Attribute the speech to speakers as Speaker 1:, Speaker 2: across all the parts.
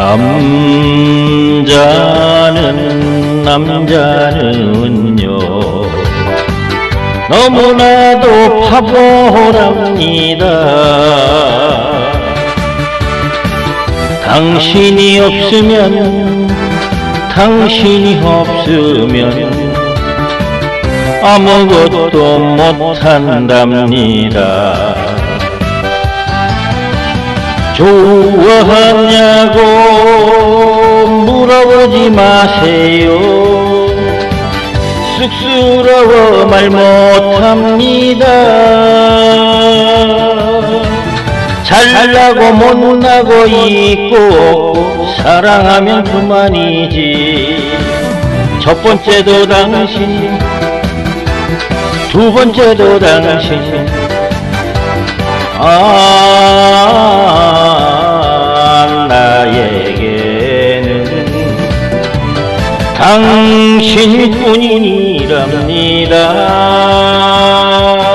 Speaker 1: 남자는요 너무나도 바보랍니다. 당신이 없으면 아무것도 못한답니다. 좋아하냐고 물어보지 마세요. 쑥스러워 말 못합니다. 잘나고 못나고 있고 사랑하면 그만이지. 첫 번째도 당신, 두 번째도 당신. 나에게는 당신뿐이랍니다.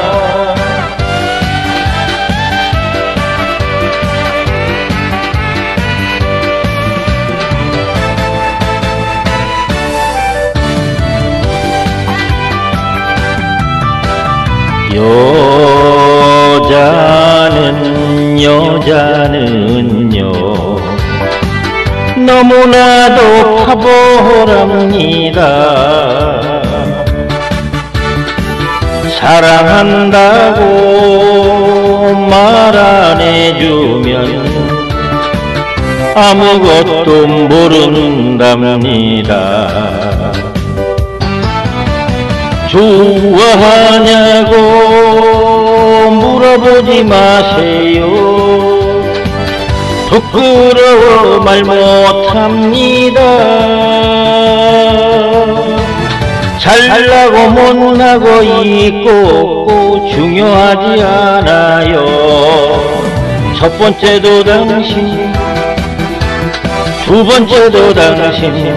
Speaker 1: 여자는요 너무나도 바보랍니다. 사랑한다고 말 안 해주면 아무것도 모른답니다. 좋아하냐고 물어보지 마세요. 부끄러워 말 못합니다. 잘나고 못나고 있고 중요하지 않아요. 첫 번째도 당신, 두 번째도 당신.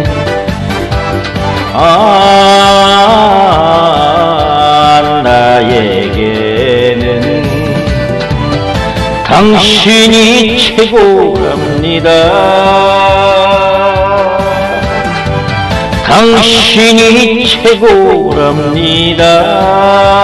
Speaker 1: 나에게는 당신이 최고랍니다. 당신이 최고랍니다.